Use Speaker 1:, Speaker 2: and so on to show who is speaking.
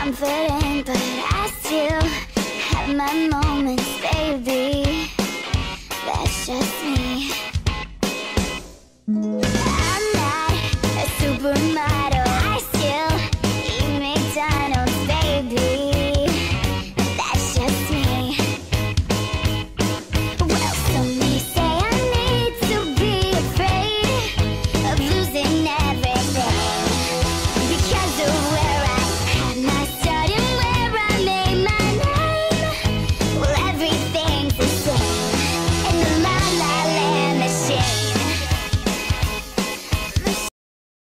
Speaker 1: confident, but I still have my moments, baby.